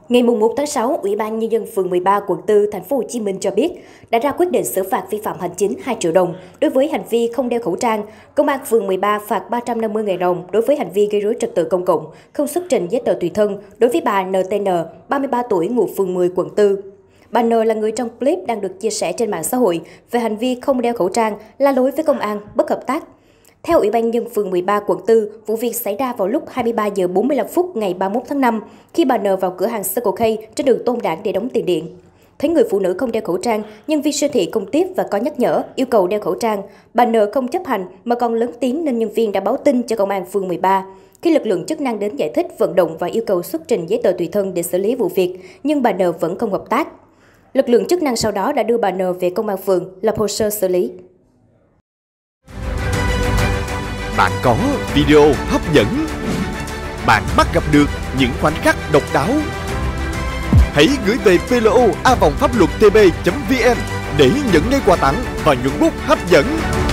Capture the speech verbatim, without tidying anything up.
Ngày một tháng sáu, Ủy ban Nhân dân phường mười ba, quận tư, thành phố Hồ Chí Minh cho biết đã ra quyết định xử phạt vi phạm hành chính hai triệu đồng đối với hành vi không đeo khẩu trang. Công an phường mười ba phạt ba trăm năm mươi nghìn đồng đối với hành vi gây rối trật tự công cộng, không xuất trình giấy tờ tùy thân đối với bà en tê en, ba mươi ba tuổi, ngụ phường mười, quận tư. Bà N là người trong clip đang được chia sẻ trên mạng xã hội về hành vi không đeo khẩu trang, la lối với công an, bất hợp tác. Theo Ủy ban Nhân dân phường mười ba, quận tư, vụ việc xảy ra vào lúc hai mươi ba giờ bốn mươi lăm phút ngày ba mươi mốt tháng năm, khi bà N vào cửa hàng Circle K trên đường Tôn Đản để đóng tiền điện. Thấy người phụ nữ không đeo khẩu trang, nhân viên siêu thị công tiếp và có nhắc nhở yêu cầu đeo khẩu trang. Bà N không chấp hành mà còn lớn tiếng nên nhân viên đã báo tin cho công an phường mười ba. Khi lực lượng chức năng đến giải thích, vận động và yêu cầu xuất trình giấy tờ tùy thân để xử lý vụ việc, nhưng bà N vẫn không hợp tác. Lực lượng chức năng sau đó đã đưa bà N về công an phường lập hồ sơ xử lý. Bạn có video hấp dẫn, bạn bắt gặp được những khoảnh khắc độc đáo. Hãy gửi về pê lô a vòng pháp luật tb chấm vn để nhận ngay quà tặng và nhuận bút hấp dẫn.